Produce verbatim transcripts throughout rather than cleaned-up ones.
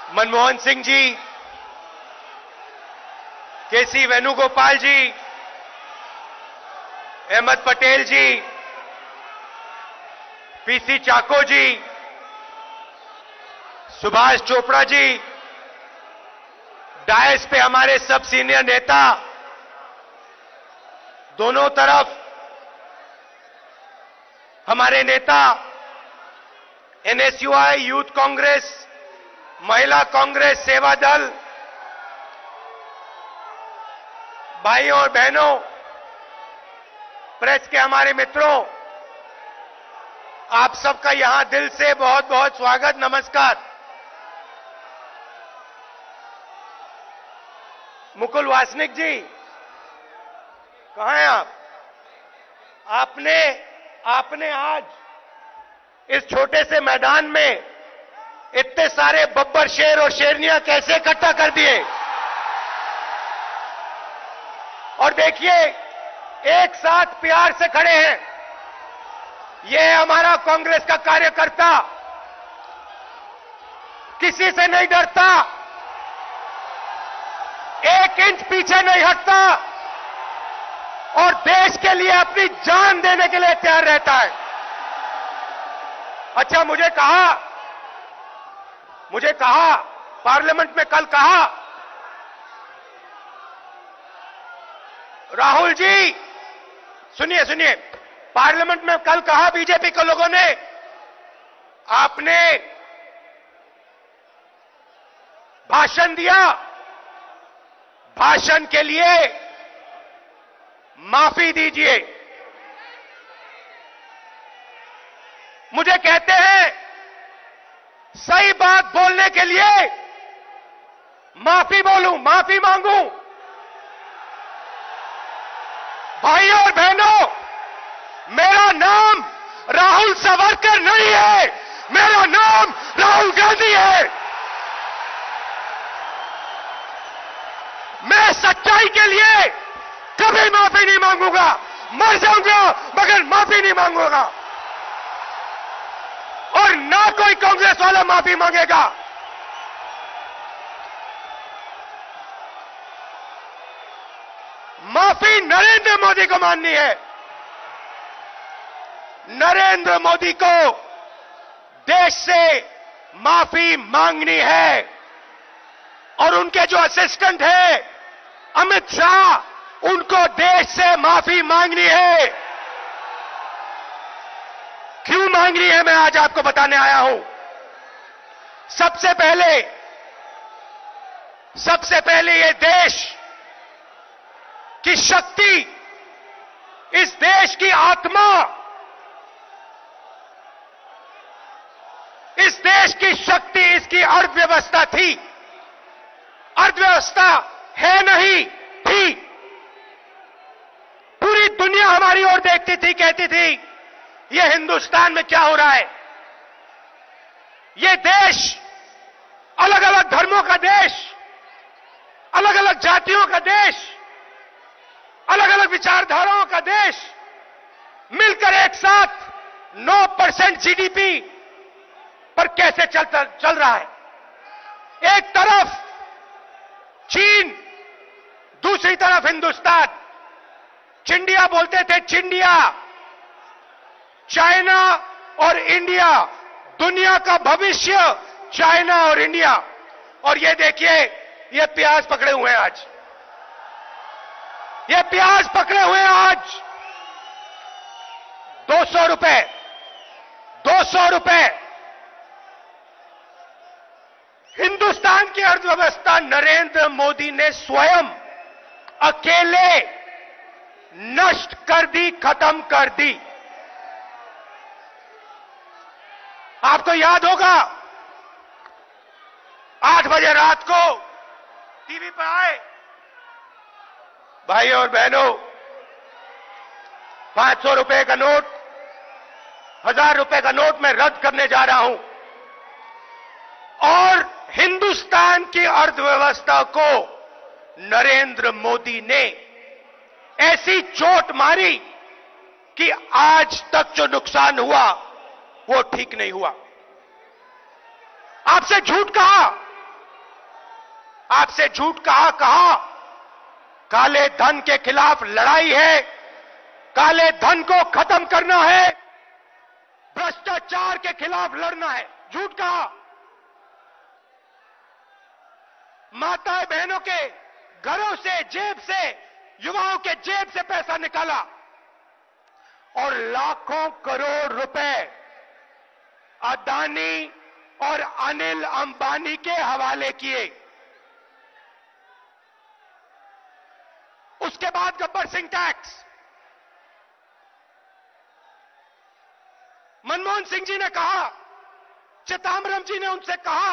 Manmohan Singh ji, K C Venugopal ji, Ahmed Patel ji, P C Chacko ji, Subhash Chopra ji, dais पे हमारे सब सीनियर नेता, दोनों तरफ हमारे नेता, N S U I, youth Congress, महिला कांग्रेस, सेवा दल, भाइयों और बहनों, प्रेस के हमारे मित्रों, आप सबका यहां दिल से बहुत बहुत स्वागत, नमस्कार। मुकुल वासनिक जी, कहां हैं आप? आपने आपने आज इस छोटे से मैदान में इतने सारे बब्बर शेर और शेरनियां कैसे इकट्ठा कर दिए? और देखिए, एक साथ प्यार से खड़े हैं। यह हमारा कांग्रेस का कार्यकर्ता किसी से नहीं डरता, एक इंच पीछे नहीं हटता और देश के लिए अपनी जान देने के लिए तैयार रहता है। अच्छा, मुझे कहा मुझे कहा पार्लियामेंट में कल कहा, राहुल जी सुनिए सुनिए, पार्लियामेंट में कल कहा बीजेपी के लोगों ने, आपने भाषण दिया, भाषण के लिए माफी दीजिए। मुझे कहते हैं सही बात बोलने के लिए माफी बोलूं, माफी मांगू। भाइयों और बहनों, मेरा नाम राहुल सावरकर नहीं है, मेरा नाम राहुल गांधी है। मैं सच्चाई के लिए कभी माफी नहीं मांगूंगा, मर जाऊंगा मगर माफी नहीं मांगूंगा, और ना कोई कांग्रेस वाला माफी मांगेगा। माफी नरेंद्र मोदी को माननी है। नरेंद्र मोदी को देश से माफी मांगनी है, और उनके जो असिस्टेंट हैं अमित शाह, उनको देश से माफी मांगनी है। क्यों मांगनी है, मैं आज आपको बताने आया हूं। सबसे पहले सबसे पहले ये देश की शक्ति, इस देश की आत्मा, इस देश की शक्ति, इसकी अर्थव्यवस्था थी। अर्थव्यवस्था है नहीं, थी। पूरी दुनिया हमारी ओर देखती थी, कहती थी ये हिंदुस्तान में क्या हो रहा है। ये देश अलग अलग धर्मों का देश, अलग अलग जातियों का देश, अलग अलग विचारधाराओं का देश मिलकर एक साथ नौ परसेंट जीडीपी पर कैसे चलता चल रहा है। एक तरफ चीन, दूसरी तरफ हिंदुस्तान। चिंडिया बोलते थे, चिंडिया। चाइना और इंडिया, दुनिया का भविष्य चाइना और इंडिया। और ये देखिए, ये प्याज पकड़े हुए हैं आज, ये प्याज पकड़े हुए हैं आज दो सौ रुपए, दो सौ रुपए। हिंदुस्तान की अर्थव्यवस्था नरेंद्र मोदी ने स्वयं अकेले नष्ट कर दी, खत्म कर दी। आपको याद होगा, आठ बजे रात को टीवी पर आए, भाइयों और बहनों, पांच सौ रुपए का नोट, हजार रुपए का नोट मैं रद्द करने जा रहा हूं, और हिंदुस्तान की अर्थव्यवस्था को नरेंद्र मोदी ने ऐसी चोट मारी कि आज तक जो नुकसान हुआ वो ठीक नहीं हुआ। आपसे झूठ कहा, आपसे झूठ कहा कहा काले धन के खिलाफ लड़ाई है, काले धन को खत्म करना है, भ्रष्टाचार के खिलाफ लड़ना है। झूठ कहा। माताएं बहनों के घरों से, जेब से, युवाओं के जेब से पैसा निकाला और लाखों करोड़ रुपए अदानी और अनिल अंबानी के हवाले किए। उसके बाद गब्बर सिंह टैक्स। मनमोहन सिंह जी ने कहा, चिदंबरम जी ने उनसे कहा,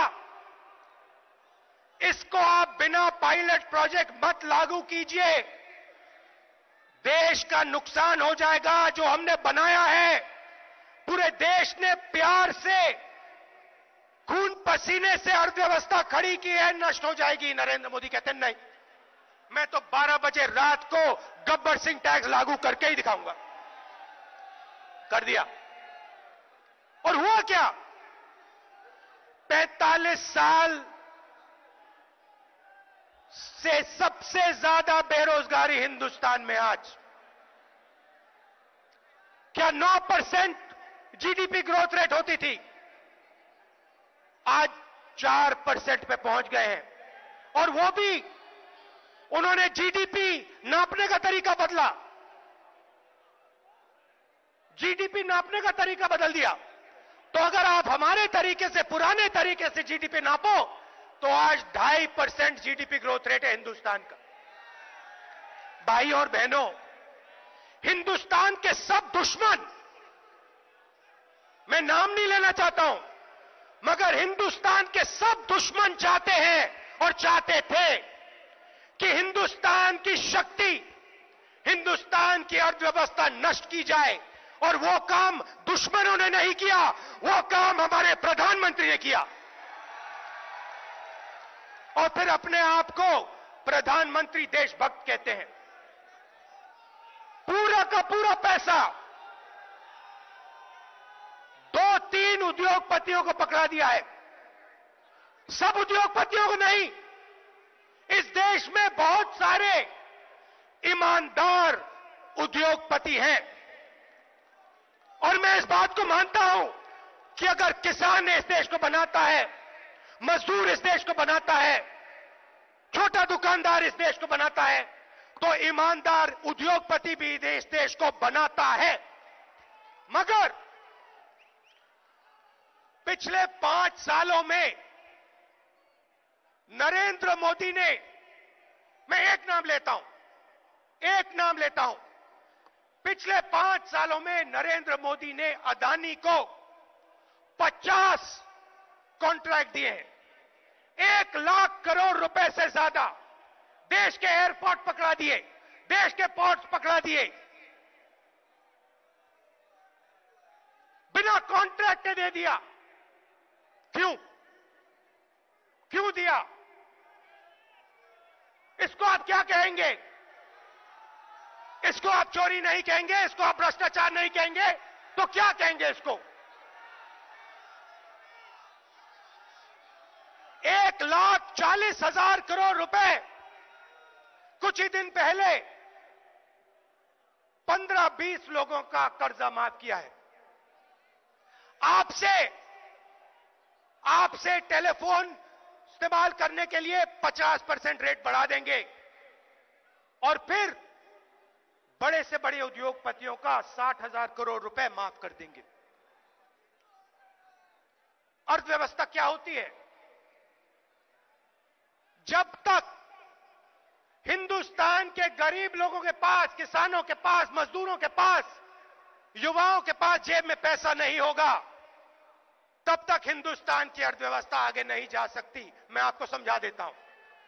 इसको आप बिना पायलट प्रोजेक्ट मत लागू कीजिए, देश का नुकसान हो जाएगा। जो हमने बनाया है, पूरे देश ने प्यार से, खून पसीने से अर्थव्यवस्था खड़ी की है, नष्ट हो जाएगी। नरेंद्र मोदी कहते नहीं, मैं तो बारह बजे रात को गब्बर सिंह टैक्स लागू करके ही दिखाऊंगा। कर दिया। और हुआ क्या? पैंतालीस साल से सबसे ज्यादा बेरोजगारी हिंदुस्तान में आज। क्या नौ परसेंट जीडीपी ग्रोथ रेट होती थी, आज चार परसेंट पे पहुंच गए हैं। और वो भी उन्होंने जीडीपी नापने का तरीका बदला, जीडीपी नापने का तरीका बदल दिया। तो अगर आप हमारे तरीके से, पुराने तरीके से जीडीपी नापो, तो आज ढाई परसेंट जीडीपी ग्रोथ रेट है हिंदुस्तान का। भाई और बहनों, हिंदुस्तान के सब दुश्मन, मैं नाम नहीं लेना चाहता हूं, मगर हिंदुस्तान के सब दुश्मन चाहते हैं और चाहते थे कि हिंदुस्तान की शक्ति, हिंदुस्तान की अर्थव्यवस्था नष्ट की जाए। और वो काम दुश्मनों ने नहीं किया, वो काम हमारे प्रधानमंत्री ने किया। और फिर अपने आप को प्रधानमंत्री देशभक्त कहते हैं। पूरा का पूरा पैसा दो तीन उद्योगपतियों को पकड़ा दिया है। सब उद्योगपतियों को नहीं, इस देश में बहुत सारे ईमानदार उद्योगपति हैं। और मैं इस बात को मानता हूं कि अगर किसान इस देश को बनाता है, मजदूर इस देश को बनाता है, छोटा दुकानदार इस देश को बनाता है, तो ईमानदार उद्योगपति भी इस देश को बनाता है। मगर पिछले पांच सालों में नरेंद्र मोदी ने, मैं एक नाम लेता हूं, एक नाम लेता हूं, पिछले पांच सालों में नरेंद्र मोदी ने अदानी को पचास कॉन्ट्रैक्ट दिए हैं। एक लाख करोड़ रुपए से ज्यादा देश के एयरपोर्ट पकड़ा दिए, देश के पोर्ट्स पकड़ा दिए, बिना कॉन्ट्रैक्ट के दे दिया। क्यों क्यों दिया? इसको आप क्या कहेंगे? इसको आप चोरी नहीं कहेंगे, इसको आप भ्रष्टाचार नहीं कहेंगे, तो क्या कहेंगे इसको? एक लाख चालीस हजार करोड़ रुपए कुछ ही दिन पहले पंद्रह बीस लोगों का कर्जा माफ किया है। आपसे आपसे टेलीफोन इस्तेमाल करने के लिए पचास परसेंट रेट बढ़ा देंगे और फिर बड़े से बड़े उद्योगपतियों का साठ हजार करोड़ रुपए माफ कर देंगे। अर्थव्यवस्था क्या होती है? जब तक हिंदुस्तान के गरीब लोगों के पास, किसानों के पास, मजदूरों के पास, युवाओं के पास जेब में पैसा नहीं होगा, तब तक हिंदुस्तान की अर्थव्यवस्था आगे नहीं जा सकती। मैं आपको समझा देता हूं।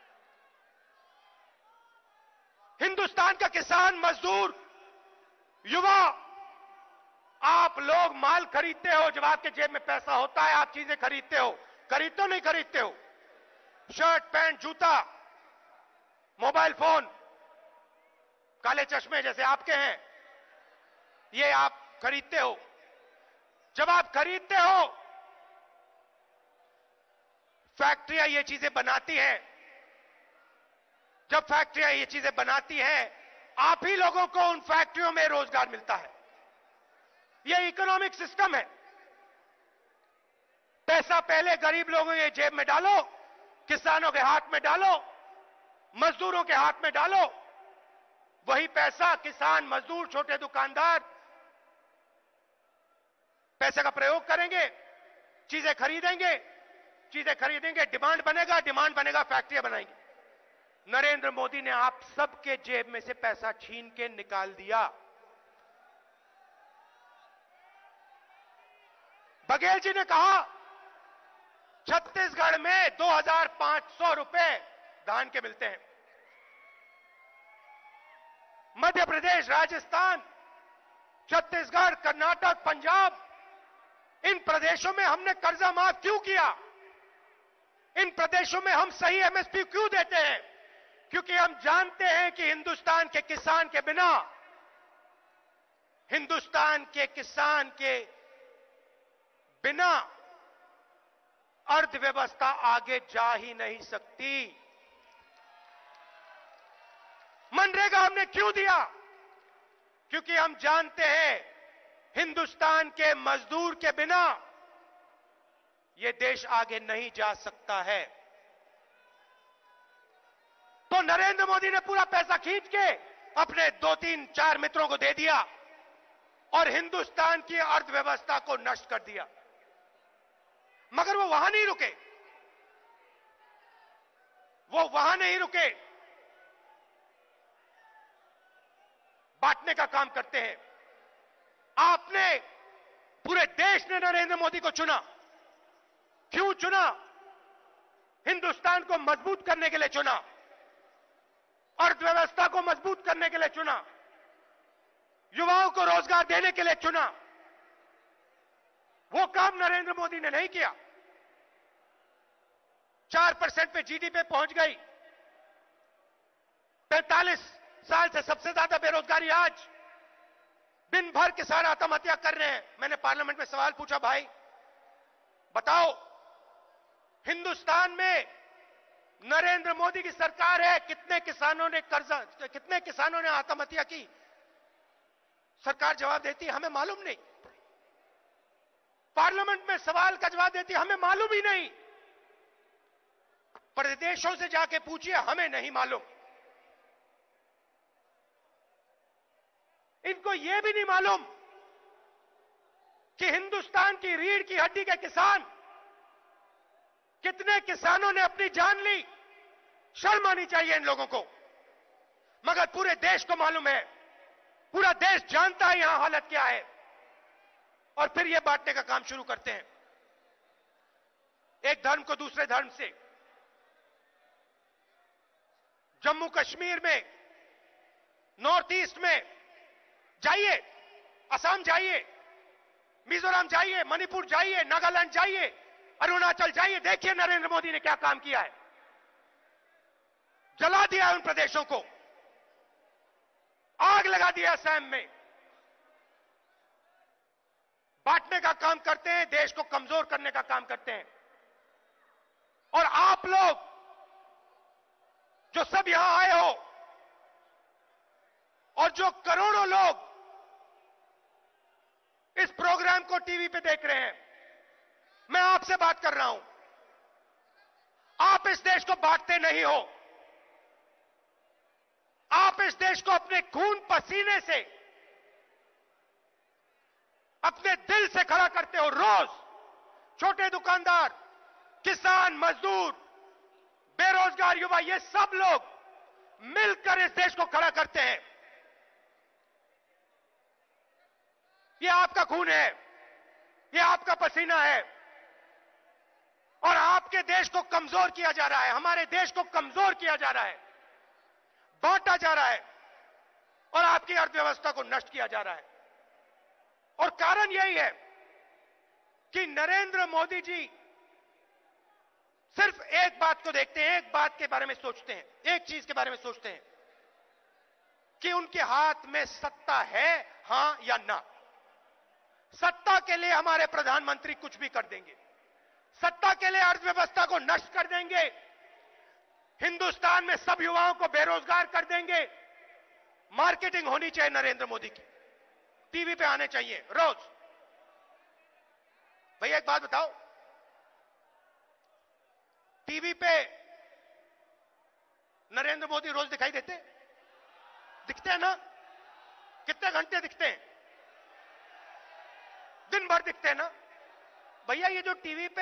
हिंदुस्तान का किसान, मजदूर, युवा, आप लोग माल खरीदते हो जब आपके जेब में पैसा होता है, आप चीजें खरीदते हो। खरीदते हो नहीं खरीदते हो? शर्ट, पैंट, जूता, मोबाइल फोन, काले चश्मे जैसे आपके हैं, ये आप खरीदते हो। जब आप खरीदते हो, फैक्ट्रियां ये चीजें बनाती हैं, जब फैक्ट्रियां ये चीजें बनाती हैं, आप ही लोगों को उन फैक्ट्रियों में रोजगार मिलता है। यह इकोनॉमिक सिस्टम है। पैसा पहले गरीब लोगों के जेब में डालो, किसानों के हाथ में डालो, मजदूरों के हाथ में डालो। वही पैसा किसान, मजदूर, छोटे दुकानदार पैसे का प्रयोग करेंगे, चीजें खरीदेंगे, चीजें खरीदेंगे, डिमांड बनेगा, डिमांड बनेगा, फैक्ट्रियां बनाएंगे। नरेंद्र मोदी ने आप सबके जेब में से पैसा छीन के निकाल दिया। बघेल जी ने कहा छत्तीसगढ़ में दो हज़ार पांच सौ रुपए धान के मिलते हैं। मध्य प्रदेश, राजस्थान, छत्तीसगढ़, कर्नाटक, पंजाब, इन प्रदेशों में हमने कर्जा माफ क्यों किया? इन प्रदेशों में हम सही एमएसपी क्यों देते हैं? क्योंकि हम जानते हैं कि हिंदुस्तान के किसान के बिना, हिंदुस्तान के किसान के बिना अर्थव्यवस्था आगे जा ही नहीं सकती। मनरेगा हमने क्यों दिया? क्योंकि हम जानते हैं हिंदुस्तान के मजदूर के बिना यह देश आगे नहीं जा सकता है। तो नरेंद्र मोदी ने पूरा पैसा खींच के अपने दो तीन चार मित्रों को दे दिया और हिंदुस्तान की अर्थव्यवस्था को नष्ट कर दिया। मगर वो वहां नहीं रुके, वो वहां नहीं रुके, बांटने का काम करते हैं। आपने, पूरे देश ने नरेंद्र मोदी को चुना। क्यों चुना? हिंदुस्तान को मजबूत करने के लिए चुना, अर्थव्यवस्था को मजबूत करने के लिए चुना, युवाओं को रोजगार देने के लिए चुना। वो काम नरेंद्र मोदी ने नहीं किया। चार परसेंट पे जीडीपी पे पहुंच गई। पैंतालीस साल से सबसे ज्यादा बेरोजगारी आज। दिन भर किसान आत्महत्या कर रहे हैं। मैंने पार्लियामेंट में सवाल पूछा, भाई बताओ, हिंदुस्तान में नरेंद्र मोदी की सरकार है, कितने किसानों ने कर्जा, कितने किसानों ने आत्महत्या की? सरकार जवाब देती है, हमें मालूम नहीं। पार्लियामेंट में सवाल का जवाब देती है, हमें मालूम ही नहीं। प्रदेशों से जाके पूछिए, हमें नहीं मालूम। इनको यह भी नहीं मालूम कि हिंदुस्तान की रीढ़ की हड्डी के किसान, कितने किसानों ने अपनी जान ली। शर्म आनी चाहिए इन लोगों को। मगर पूरे देश को मालूम है, पूरा देश जानता है यहां हालत क्या है, और फिर यह बांटने का काम शुरू करते हैं, एक धर्म को दूसरे धर्म से। जम्मू कश्मीर में, नॉर्थ ईस्ट में जाइए, असम जाइए, मिजोरम जाइए, मणिपुर जाइए, नागालैंड जाइए, अरुणाचल जाइए, देखिए नरेंद्र मोदी ने क्या काम किया है। जला दिया है उन प्रदेशों को, आग लगा दिया असम में। बांटने का काम करते हैं, देश को कमजोर करने का काम करते हैं। और आप लोग जो सब यहां आए हो, और जो करोड़ों लोग इस प्रोग्राम को टीवी पे देख रहे हैं, मैं आपसे बात कर रहा हूं। आप इस देश को बांटते नहीं हो। आप इस देश को अपने खून पसीने से, अपने दिल से खड़ा करते हो। रोज छोटे दुकानदार, किसान, मजदूर, बेरोजगार युवा, ये सब लोग मिलकर इस देश को खड़ा करते हैं। ये आपका खून है, ये आपका पसीना है, और आपके देश को कमजोर किया जा रहा है, हमारे देश को कमजोर किया जा रहा है, बांटा जा रहा है, और आपकी अर्थव्यवस्था को नष्ट किया जा रहा है। और कारण यही है कि नरेंद्र मोदी जी सिर्फ एक बात को देखते हैं, एक बात के बारे में सोचते हैं, एक चीज के बारे में सोचते हैं कि उनके हाथ में सत्ता है, हां या ना। सत्ता के लिए हमारे प्रधानमंत्री कुछ भी कर देंगे, सत्ता के लिए अर्थव्यवस्था को नष्ट कर देंगे, हिंदुस्तान में सब युवाओं को बेरोजगार कर देंगे। मार्केटिंग होनी चाहिए नरेंद्र मोदी की, टीवी पे आने चाहिए रोज। भैया एक बात बताओ, टीवी पे नरेंद्र मोदी रोज दिखाई देते दिखते हैं ना? कितने घंटे दिखते हैं? दिन भर दिखते हैं ना? भैया ये जो टीवी पे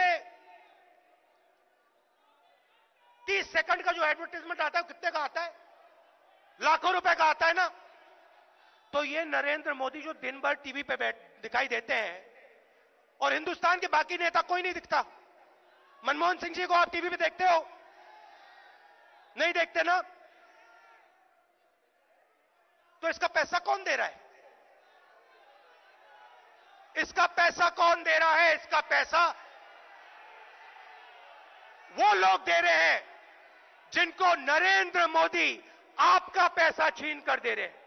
तीस सेकंड का जो एडवर्टाइजमेंट आता है कितने का आता है? लाखों रुपए का आता है ना? तो ये नरेंद्र मोदी जो दिन भर टीवी पे बैठ दिखाई देते हैं और हिंदुस्तान के बाकी नेता कोई नहीं दिखता। मनमोहन सिंह जी को आप टीवी पे देखते हो? नहीं देखते ना? तो इसका पैसा कौन दे रहा है? इसका पैसा कौन दे रहा है? इसका पैसा वो लोग दे रहे हैं जिनको नरेंद्र मोदी आपका पैसा छीन कर दे रहे हैं।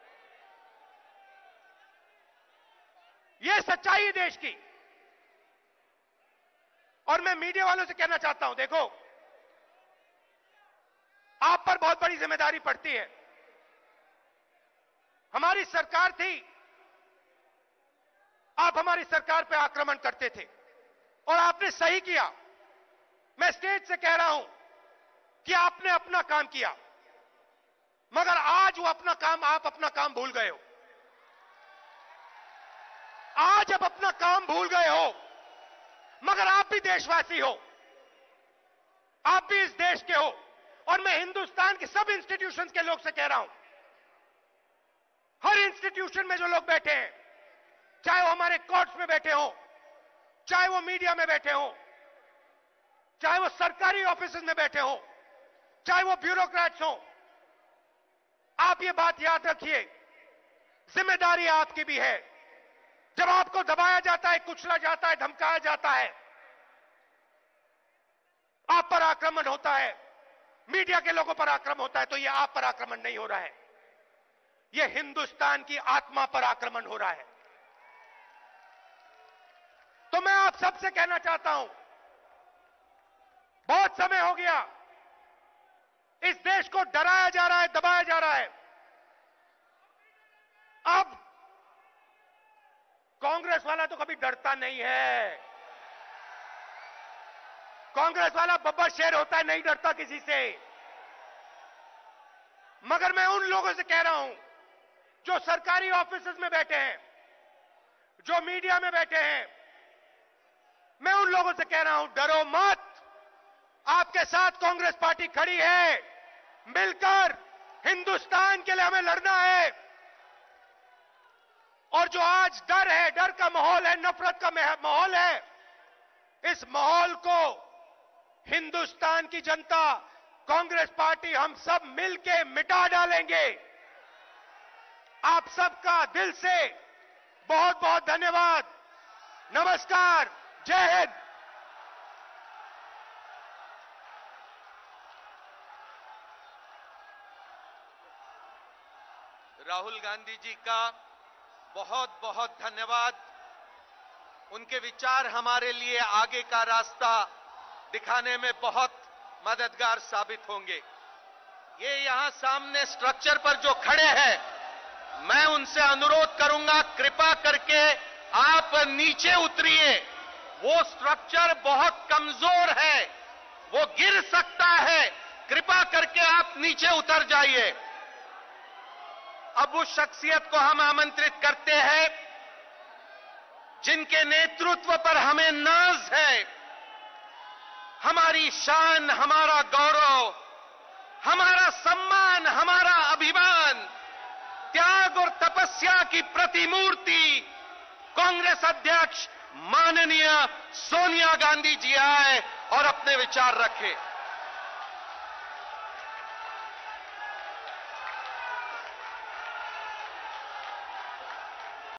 यह सच्चाई है देश की। और मैं मीडिया वालों से कहना चाहता हूं, देखो आप पर बहुत बड़ी जिम्मेदारी पड़ती है। हमारी सरकार थी, आप हमारी सरकार पर आक्रमण करते थे और आपने सही किया। मैं स्टेज से कह रहा हूं कि आपने अपना काम किया, मगर आज वो अपना काम आप अपना काम भूल गए हो। आज आप अपना काम भूल गए हो, मगर आप भी देशवासी हो, आप भी इस देश के हो। और मैं हिंदुस्तान के सब इंस्टीट्यूशंस के लोग से कह रहा हूं, हर इंस्टीट्यूशन में जो लोग बैठे हैं, चाहे वो हमारे कोर्ट्स में बैठे हो, चाहे वो मीडिया में बैठे हो, चाहे वो सरकारी ऑफिसेज में बैठे हो, चाहे वो ब्यूरोक्रेट्स हो, आप ये बात याद रखिए, जिम्मेदारी आपकी भी है। जब आपको दबाया जाता है, कुचला जाता है, धमकाया जाता है, आप पर आक्रमण होता है, मीडिया के लोगों पर आक्रमण होता है, तो यह आप पर आक्रमण नहीं हो रहा है, यह हिंदुस्तान की आत्मा पर आक्रमण हो रहा है। तो मैं आप सबसे कहना चाहता हूं, बहुत समय हो गया इस देश को डराया जा रहा है, दबाया जा रहा है। अब कांग्रेस वाला तो कभी डरता नहीं है। कांग्रेस वाला बब्बर शेर होता है, नहीं डरता किसी से। मगर मैं उन लोगों से कह रहा हूं जो सरकारी ऑफिसेज में बैठे हैं, जो मीडिया में बैठे हैं, मैं उन लोगों से कह रहा हूं, डरो मत। आपके साथ कांग्रेस पार्टी खड़ी है, मिलकर हिंदुस्तान के लिए हमें लड़ना है। और जो आज डर है, डर का माहौल है, नफरत का माहौल है, इस माहौल को हिंदुस्तान की जनता, कांग्रेस पार्टी, हम सब मिलके मिटा डालेंगे। आप सबका दिल से बहुत बहुत धन्यवाद। नमस्कार, जय हिंद। राहुल गांधी जी का बहुत बहुत धन्यवाद। उनके विचार हमारे लिए आगे का रास्ता दिखाने में बहुत मददगार साबित होंगे। ये यहां सामने स्ट्रक्चर पर जो खड़े हैं, मैं उनसे अनुरोध करूंगा, कृपा करके आप नीचे उतरिए। वो स्ट्रक्चर बहुत कमजोर है, वो गिर सकता है। कृपा करके आप नीचे उतर जाइए। अब उस शख्सियत को हम आमंत्रित करते हैं जिनके नेतृत्व पर हमें नाज है। हमारी शान, हमारा गौरव, हमारा सम्मान, हमारा अभिमान, त्याग और तपस्या की प्रतिमूर्ति कांग्रेस अध्यक्ष माननीय सोनिया गांधी जी आए और अपने विचार रखे।